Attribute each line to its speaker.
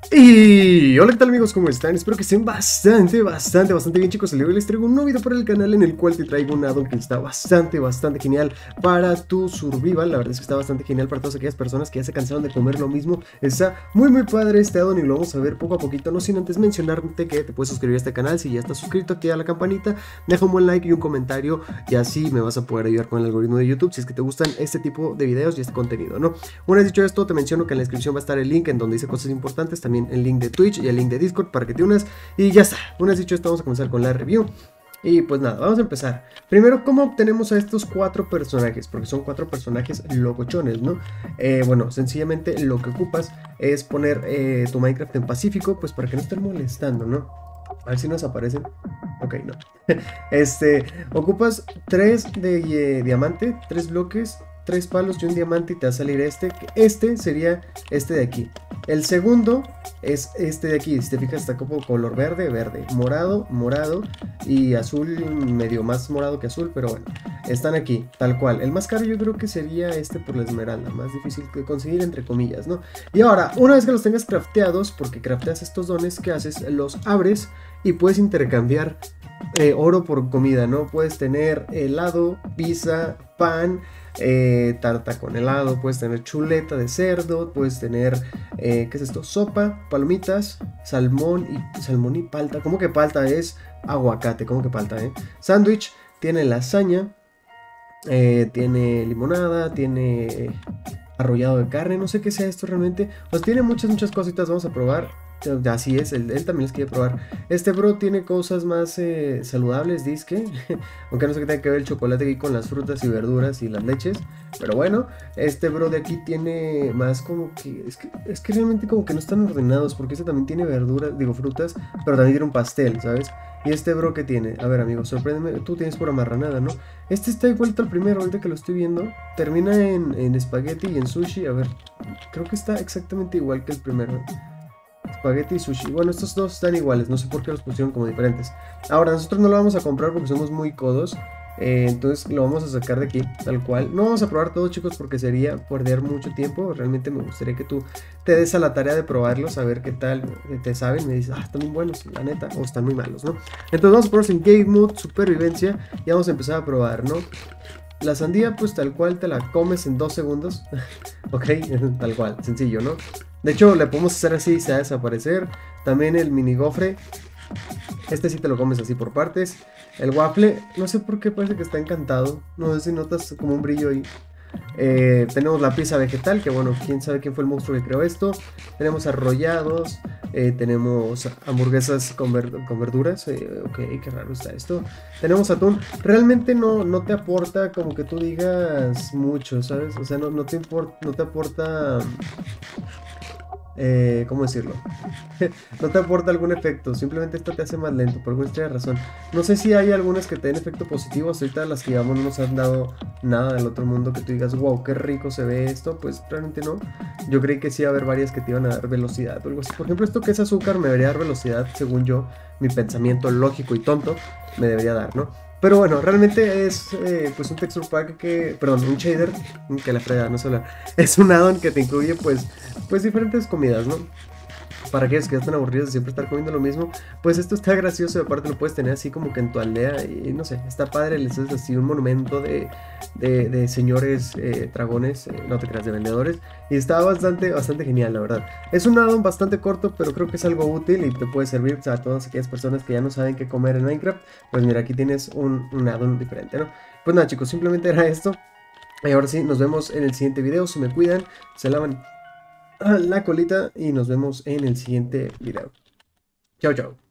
Speaker 1: Y hola, ¿qué tal amigos? ¿Cómo están? Espero que estén bastante bien, chicos. El día de hoy les traigo un nuevo video para el canal en el cual te traigo un addon que está bastante genial para tu survival. La verdad es que está bastante genial para todas aquellas personas que ya se cansaron de comer lo mismo. Está muy padre este addon y lo vamos a ver poco a poquito, no sin antes mencionarte que te puedes suscribir a este canal. Si ya estás suscrito, activa la campanita, deja un buen like y un comentario y así me vas a poder ayudar con el algoritmo de YouTube si es que te gustan este tipo de videos y este contenido, ¿no? Una vez dicho esto, te menciono que en la descripción va a estar el link en donde dice cosas importantes, también el link de Twitch y el link de Discord para que te unas y ya está. Una vez dicho esto, vamos a comenzar con la review. Y pues nada, vamos a empezar. Primero, ¿cómo obtenemos a estos 4 personajes? Porque son 4 personajes locochones, ¿no? Bueno, sencillamente lo que ocupas es poner tu Minecraft en pacífico, pues para que no estén molestando, ¿no? A ver si nos aparecen. Ok, no. Ocupas 3 de diamante, 3 bloques, 3 palos y un diamante y te va a salir este. Este sería este de aquí. El segundo es este de aquí. Si te fijas, está como color verde, morado y azul, medio más morado que azul, pero bueno, están aquí, tal cual. El más caro yo creo que sería este por la esmeralda, más difícil de conseguir entre comillas, ¿no? Y ahora, una vez que los tengas crafteados, porque crafteas estos dones, ¿qué haces? Los abres y puedes intercambiar oro por comida, ¿no? Puedes tener helado, pizza, pan, tarta con helado, puedes tener chuleta de cerdo, puedes tener, ¿qué es esto? Sopa, palomitas, salmón y palta. ¿Cómo que palta? Es aguacate, ¿cómo que palta, Sándwich, tiene lasaña, tiene limonada, tiene arrollado de carne, no sé qué sea esto realmente. Pues tiene muchas cositas, vamos a probar. Así es, él también les quiere probar. Este bro tiene cosas más saludables, dizque. Aunque no sé qué tiene que ver el chocolate aquí con las frutas y verduras y las leches. Pero bueno, este bro de aquí tiene más como que... Es que realmente como que no están ordenados. Porque este también tiene verduras, digo frutas, pero también tiene un pastel, ¿sabes? Y este bro que tiene, a ver amigo, sorpréndeme. Tú tienes pura marranada, ¿no? Este está igual al primero, ahorita que lo estoy viendo. Termina en espagueti y en sushi. A ver, creo que está exactamente igual que el primero. Espagueti y sushi. Bueno, estos dos están iguales. No sé por qué los pusieron como diferentes. Ahora, nosotros no lo vamos a comprar porque somos muy codos. Entonces lo vamos a sacar de aquí, tal cual. No vamos a probar todo, chicos, porque sería perder mucho tiempo. Realmente me gustaría que tú te des a la tarea de probarlos, a ver qué tal te saben. Me dices, están muy buenos, la neta, o están muy malos, ¿no? Entonces vamos a probarlos en Game Mode, Supervivencia. Y vamos a empezar a probar, ¿no? La sandía, pues tal cual te la comes en 2 segundos. Ok, tal cual, sencillo, ¿no? De hecho, le podemos hacer así y se va a desaparecer. También el mini gofre. Este sí te lo comes así por partes. El waffle, no sé por qué parece que está encantado. No sé si notas como un brillo ahí. Tenemos la pizza vegetal, que bueno, quién sabe quién fue el monstruo que creó esto. Tenemos arrollados, tenemos hamburguesas con verduras. Ok, qué raro está esto. Tenemos atún. Realmente no te aporta como que tú digas mucho, ¿sabes? O sea, no te aporta... ¿cómo decirlo? No te aporta algún efecto, simplemente esto te hace más lento por alguna extraña razón. No sé si hay algunas que te den efecto positivo. Hasta ahorita las que llevamos no nos han dado nada del otro mundo que tú digas, wow, qué rico se ve esto. Pues realmente no. Yo creí que sí iba a haber varias que te iban a dar velocidad o algo así. Por ejemplo, esto que es azúcar me debería dar velocidad, según yo, mi pensamiento lógico y tonto me debería dar, ¿no? Pero bueno, realmente es pues un texture pack perdón, un shader, que la frega, no sé hablar. Es un addon que te incluye pues diferentes comidas, ¿no? Para aquellos que ya están aburridos de siempre estar comiendo lo mismo, pues esto está gracioso y aparte lo puedes tener así como que en tu aldea y no sé, está padre, les haces así un monumento de señores dragones, no te creas, de vendedores, y está bastante genial, la verdad. Es un addon bastante corto, pero creo que es algo útil y te puede servir a todas aquellas personas que ya no saben qué comer en Minecraft. Pues mira, aquí tienes un addon diferente, ¿no? Pues nada, chicos, simplemente era esto. Y ahora sí, nos vemos en el siguiente video, se me cuidan, se lavan la colita y nos vemos en el siguiente video. Chao, chao.